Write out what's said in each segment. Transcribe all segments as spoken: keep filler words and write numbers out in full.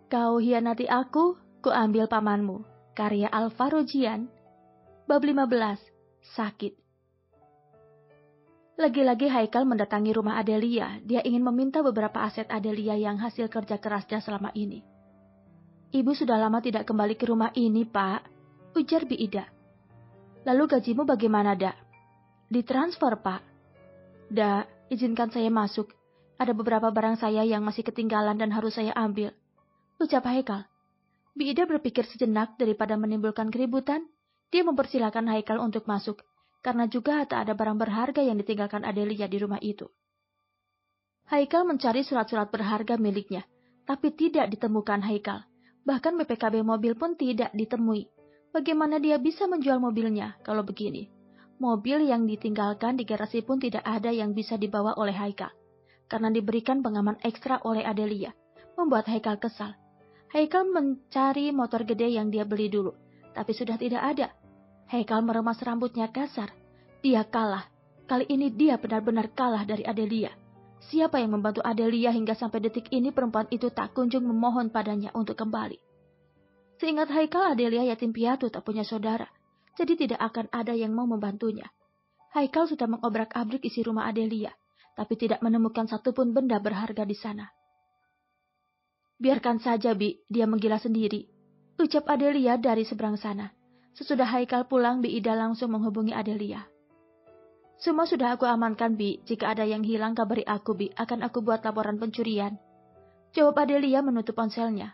Kau hianati aku, ku ambil pamanmu. Karya Alvaro Jian. Bab lima belas. Sakit. Lagi-lagi Haikal mendatangi rumah Adelia. Dia ingin meminta beberapa aset Adelia yang hasil kerja kerasnya selama ini. Ibu sudah lama tidak kembali ke rumah ini, Pak, ujar Bi Ida. Lalu gajimu bagaimana, Dak? Ditransfer, Pak. Dak, izinkan saya masuk. Ada beberapa barang saya yang masih ketinggalan dan harus saya ambil, ucap Haikal. Bi Ida berpikir sejenak daripada menimbulkan keributan. Dia mempersilahkan Haikal untuk masuk, karena juga tak ada barang berharga yang ditinggalkan Adelia di rumah itu. Haikal mencari surat-surat berharga miliknya, tapi tidak ditemukan Haikal. Bahkan B P K B mobil pun tidak ditemui. Bagaimana dia bisa menjual mobilnya kalau begini? Mobil yang ditinggalkan di garasi pun tidak ada yang bisa dibawa oleh Haikal, karena diberikan pengaman ekstra oleh Adelia, membuat Haikal kesal. Haikal mencari motor gede yang dia beli dulu, tapi sudah tidak ada. Haikal meremas rambutnya kasar. Dia kalah. Kali ini dia benar-benar kalah dari Adelia. Siapa yang membantu Adelia hingga sampai detik ini perempuan itu tak kunjung memohon padanya untuk kembali? Seingat Haikal, Adelia yatim piatu tak punya saudara, jadi tidak akan ada yang mau membantunya. Haikal sudah mengobrak-abrik isi rumah Adelia, tapi tidak menemukan satupun benda berharga di sana. Biarkan saja, Bi, dia menggila sendiri, ucap Adelia dari seberang sana. Sesudah Haikal pulang, Bi Ida langsung menghubungi Adelia. Semua sudah aku amankan, Bi. Jika ada yang hilang, kabari aku, Bi. Akan aku buat laporan pencurian, jawab Adelia menutup ponselnya.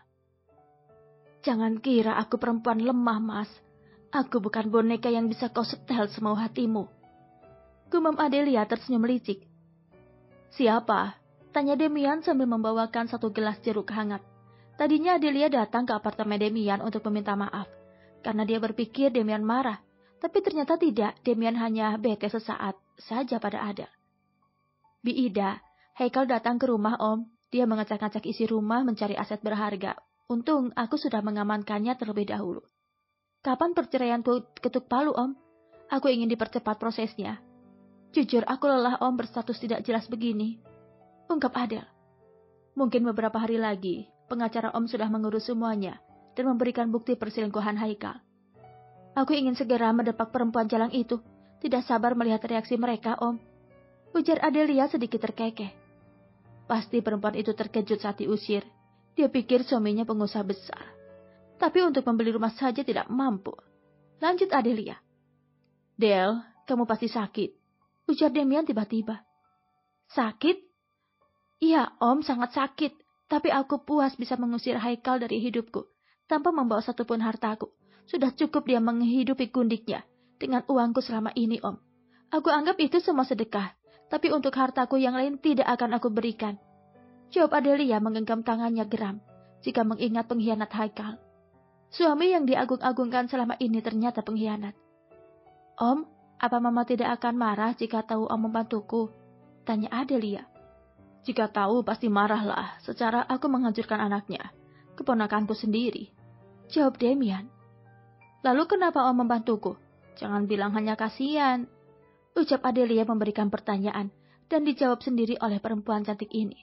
Jangan kira aku perempuan lemah, Mas. Aku bukan boneka yang bisa kau setel semau hatimu, gumam Adelia tersenyum licik. Siapa? Tanya Demian sambil membawakan satu gelas jeruk hangat. Tadinya Adelia datang ke apartemen Demian untuk meminta maaf, karena dia berpikir Demian marah. Tapi ternyata tidak, Demian hanya bete sesaat saja pada Adel. Bi Ida, Haikal datang ke rumah, Om. Dia mengacak-ngacak isi rumah mencari aset berharga. Untung aku sudah mengamankannya terlebih dahulu. Kapan perceraian ketuk palu, Om? Aku ingin dipercepat prosesnya. Jujur, aku lelah, Om, berstatus tidak jelas begini, ungkap Adel. Mungkin beberapa hari lagi, pengacara Om sudah mengurus semuanya dan memberikan bukti perselingkuhan Haikal. Aku ingin segera mendepak perempuan jalang itu. Tidak sabar melihat reaksi mereka, Om, ujar Adelia sedikit terkekeh. Pasti perempuan itu terkejut saat diusir. Dia pikir suaminya pengusaha besar, tapi untuk membeli rumah saja tidak mampu. Lanjut Adelia. Del, kamu pasti sakit, ujar Demian tiba-tiba. Sakit? Iya, Om, sangat sakit. Tapi aku puas bisa mengusir Haikal dari hidupku tanpa membawa satupun hartaku. Sudah cukup dia menghidupi gundiknya dengan uangku selama ini, Om. Aku anggap itu semua sedekah, tapi untuk hartaku yang lain tidak akan aku berikan, jawab Adelia menggenggam tangannya geram jika mengingat pengkhianat Haikal. Suami yang diagung-agungkan selama ini ternyata pengkhianat. Om, apa Mama tidak akan marah jika tahu Om membantuku? Tanya Adelia. Jika tahu pasti marahlah. Secara aku menghancurkan anaknya, keponakanku sendiri, jawab Demian. Lalu kenapa Om membantuku? Jangan bilang hanya kasihan, ucap Adelia memberikan pertanyaan dan dijawab sendiri oleh perempuan cantik ini.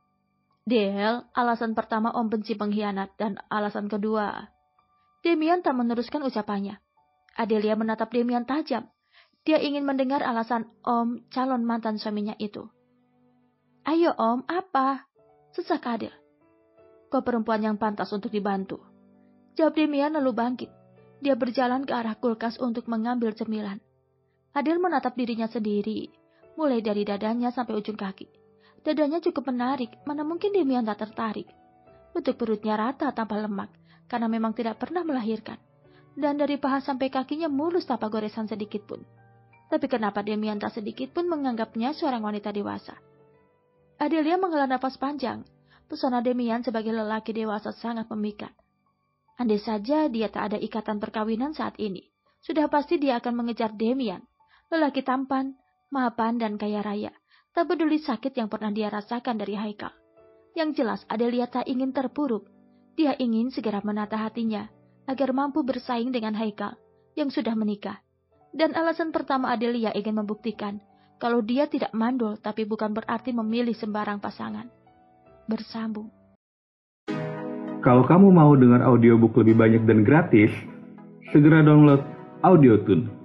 Del, alasan pertama Om benci pengkhianat dan alasan kedua. Demian tak meneruskan ucapannya. Adelia menatap Demian tajam. Dia ingin mendengar alasan Om calon mantan suaminya itu. Ayo Om, apa? Sesak Adel. Kau perempuan yang pantas untuk dibantu, jawab Demian lalu bangkit. Dia berjalan ke arah kulkas untuk mengambil cemilan. Adel menatap dirinya sendiri, mulai dari dadanya sampai ujung kaki. Dadanya cukup menarik, mana mungkin Demian tak tertarik. Bentuk perutnya rata tanpa lemak, karena memang tidak pernah melahirkan. Dan dari paha sampai kakinya mulus tanpa goresan sedikit pun. Tapi kenapa Demian tak sedikit pun menganggapnya seorang wanita dewasa? Adelia menghela nafas panjang. Pesona Demian sebagai lelaki dewasa sangat memikat. Andai saja dia tak ada ikatan perkawinan saat ini, sudah pasti dia akan mengejar Demian. Lelaki tampan, mapan, dan kaya raya. Tak peduli sakit yang pernah dia rasakan dari Haikal. Yang jelas Adelia tak ingin terpuruk. Dia ingin segera menata hatinya agar mampu bersaing dengan Haikal yang sudah menikah. Dan alasan pertama Adelia ingin membuktikan kalau dia tidak mandul, tapi bukan berarti memilih sembarang pasangan. Bersambung. Kalau kamu mau dengar audiobook lebih banyak dan gratis, segera download Audiotune.